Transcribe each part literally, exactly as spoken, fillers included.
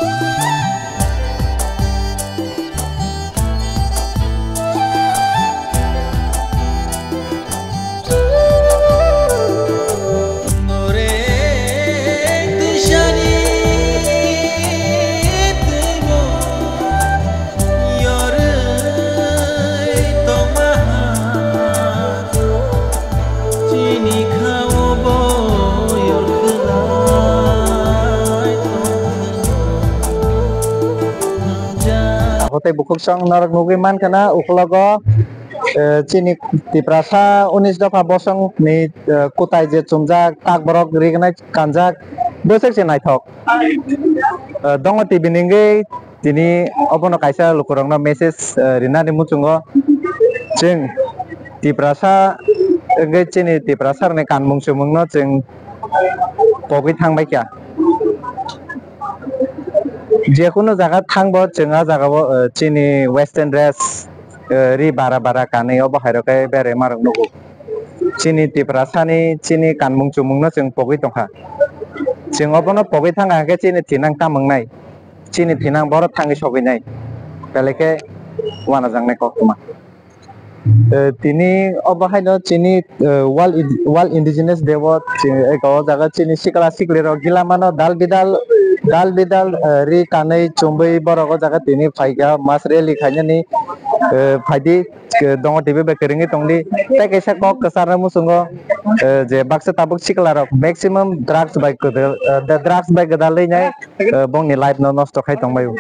Hotel bukuk song narak nugi man kana ukulago Chini Tiprasa unis dofa bosong ni kutai je chumjak Kokborok rignai kanjak bosek se naithok dongo T V ninge tini obono kaisa lukurongno message rinani muchungo jeng Tiprasa ge Chini Tiprasa ne kanmung chumungno jeng pogui thangbai kya जेखुनु जागा थांबो जोंहा जागाबो Chini western dress ri bara bara kane obo hairokay bere marok nugo Chini Tiprasani Chini kanmung chumungno जों pogui tongha जों obono pogui thanga ke Chini tinang tamungnai Chini tinang boro thangi soginai beleke wana jangnai koktuma tini obo haino Chini wal wal indigenous debot eko jaga Chini sikala sikli rok gilamano dal bidal dal bidal ri kanai chumbai boroko jaga tini phaiga masreli khainani phaidi dongo T V be keringi tongdi ta kaisa kok kasarna musungo je baksa tabuk sikala rok maximum drugs by kodel the drugs by gadalai nai bongni life no nosto khai tongbayu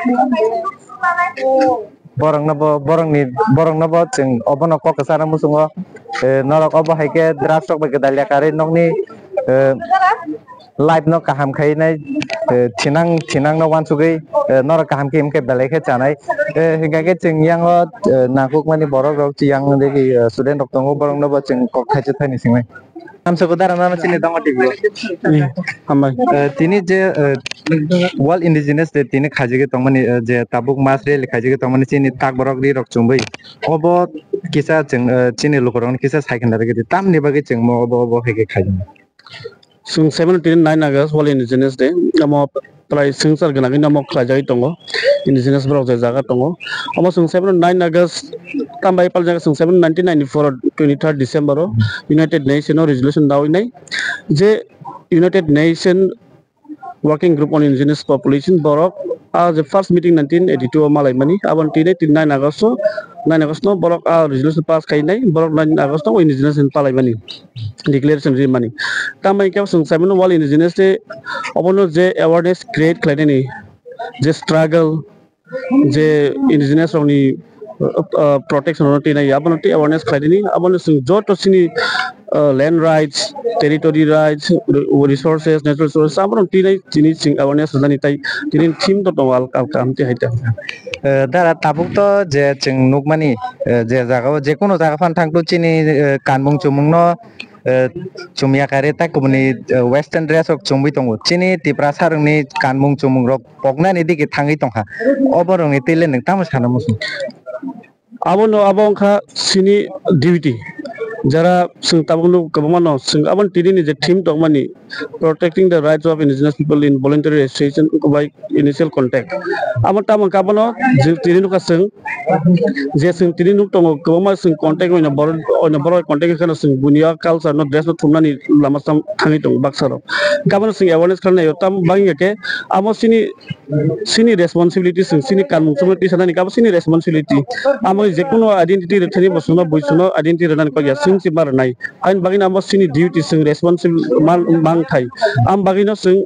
borong nabo borong ni borong nabo jeng obono kok kasarna musungo norok obo haike drugs tok by gadalya kare nokni life no kaham khai nai tinang tinang no wan sugai nor kaham ke imke belai ke chanai hingga ke jeng yang o nakuk mani borok rok yang deki student rok tongo borong no bo jeng kok khai chethai ni singmai nam sekodar na Chini dongo T V hamai tini je wal indigenous de tini khajige tongmani je tabuk masre khajige tongmani Chini Kokborok ri rok chumbai obo kisa jeng Chini lukorong kisa saikhandar ge tam ni bagi jeng mo obo obo hege khajin Sung seventeen nine August World Indigenous Day. Amo pray sung sar gana gina mo klajai tongo Indigenous Borok jaga tongo. Amo sung seven nine August tambay pal jaga sung seven nineteen ninety four twenty third December United Nations resolution daw inay. Je United Nations Working Group on Indigenous Population Borok as the first meeting nineteen eighty two malay mani. Abang tine tin nine August nine August no Borok a resolution pass kay nay. Borok nine August no Indigenous in palay mani. Declaration ri mani. Tamay kya sung seven wall Indigenous day abono je awareness create khulainai je struggle je Indigenous roni protection roti nai abono ti awareness khulainai abono sung jo to Chini land rights territory rights resources natural resources abono ti nai Chini sing awareness rani tai tinin theme to wal kam ti haita dara tabuk to je jeng nukmani je jaga je kono jaga fan thang to Chini kanmung chumungno Chumia kareta kumni western dress ok chumbi tongo Chini Tiprasa rongni kanmung chumung rok pokna ni diki thangi tongha oborong itile nang tamu sana musu abono abong kha Chini duty jara sung tabung kabamano sung abon tini ni je theme tongmani protecting the rights of indigenous people in voluntary registration by initial contact amon tamang kabano je tini ka sung je sung tini nuk tongo kabama sung contact oina bor oina bor contact kana sung bunia culture no dress no thumnani lamasam thangi tong baksaro kabano sung awareness kana yotam bangi ke amo Chini Chini responsibility sung Chini kanmung chumati sanani kabo Chini responsibility amo je kono identity rethani bosuno boisuno identity ranan ko ya sung sibar nai ain bagina amo Chini duty sung responsible mang thai am bagina sung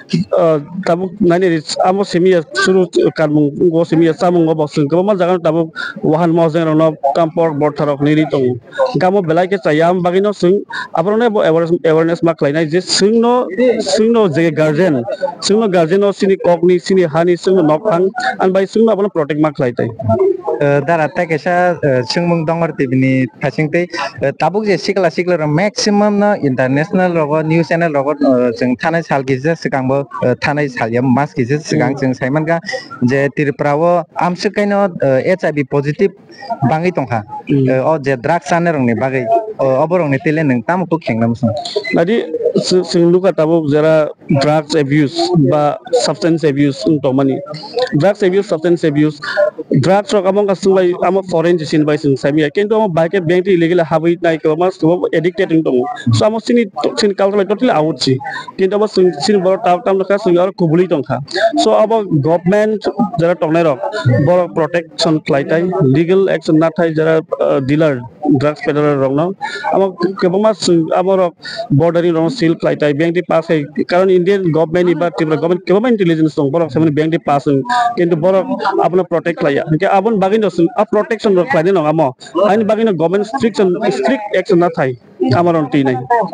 tabuk nani amo semia suru kanmung go semia samung go sung kabo mal jagan tabuk wahan mo jeng no tampor bor tharok niri tong gamo belai ke chayam bagino sung abrone bo awareness ma khulainai je sungno sungno je guardian sungno guardian o Chini kokni Chini hani sungno nokhang an bai sungno abon protect ma khlaitai dara ta kesa sungmung dongour T V ni thasingtei tabuk je sikla sikla maximum na international rogo news channel rogo jeng thanai sal gije sikangbo thanai salyam mas gije sikang jeng saimanga je Tripura o amsukaino H I V positive bangi tongha o je drugs ane rongni bagai oborong ni tile nang tamu ko khengna musung nadi जों लुका ताबो जरा drugs abuse बा substance abuse उनतो मानी drugs abuse substance abuse drugs रक among kasungbai amo foreign jisin bai sing sami kintu amo bike bank illegal habi nai ko mas ko addicted ung so amo sini sini culture totally out chi kintu amo sini bor tam tam laka sing ar kubuli tongkha so abo government jara tongnai rok bor protection klaitai legal action na thai jara dealer drugs peddler rok no amo kebama amo rok bordering rok seal klaitai bank di pass hai karon Indian government iba Tripura government kebama intelligence tong bor samani bank di pass kintu bor apna protect laya ke abon bagin a protection rok klai no amo ain bagin government strict strict action na thai amaron ti nai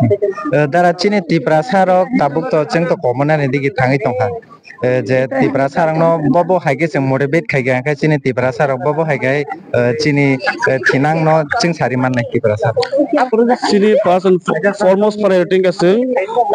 dara chini Tripura sarok tabuk to cheng to common ani digi thangi tongkha je Tripura sarang no bobo haige cheng motivate khaiga ka chini Tripura sarok bobo haige chini thinang no ching sari man nai Tripura sarok sini first and foremost priority ka sing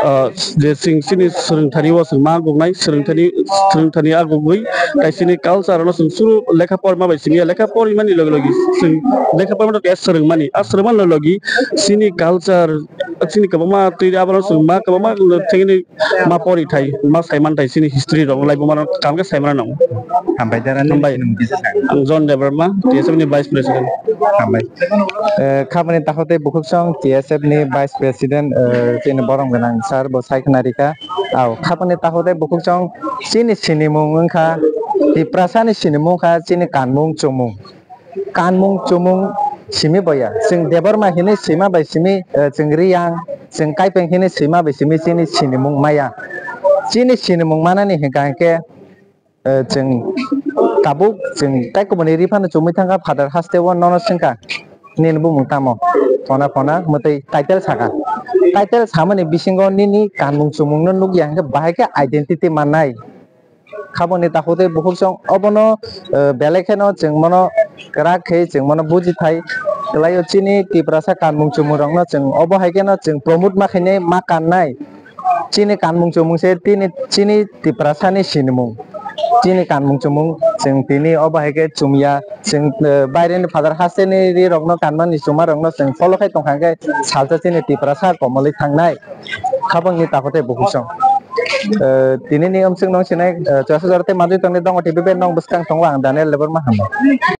je sing sini sereng thani wa sing ma gongnai sereng thani sereng thani a gogoi kai sini culture no sing suru lekha por ma bai sini lekha por mani log logi sing lekha por ma to sereng mani a sereng man logi sini culture sini kabama tui abaro sing ma kabama thengini ma pori thai ma saiman thai sini history rong lai boma kam ka saimana nong hambai dara hambai ang Jhon Debbarma T S F ni vice president hambai khabani tahote bukhukchong T S F ni vice president chini borong ganang sar bo saikhnarika au khabani tahote bukhukchong chini sinimung ungkha Tripura sani sinimung kha chini kanmung chumung kanmung chumung simi boya sing Debbarma hini sima bai simi sing riyang sing kaipeng hini sima bai simi chini sinimung maya chini sinimung manani hingkangke jeng tabuk jeng kai komoni rifan chumui thangka father haste won nono singka nin bumung tamo pona pona mutai title saka title samani bisingo nini kanmung chumung no nugyang ke bahake identity manai khaboni tahote bukhukchong obono belekheno jeng mono krakhe jeng mono buji thai kelayo chini Tripura sa kanmung chumung rong no jeng obo haike no jeng promote ma khaine ma kannai chini kanmung chumung se tini chini Tripura sani sinimung chini kanmung chumung jeng tini obo haike chumya jeng baire ni father haste ni ri rok no kanmani chuma rok no jeng follow khai tongkhangke salsa chini Tripura sa komoli thangnai khabangni tahote bukhukchong tini ni omsing nong sinai jasa jarte maju tongni dongo T V nong buskang tongwa ang Daniel Debbarma hama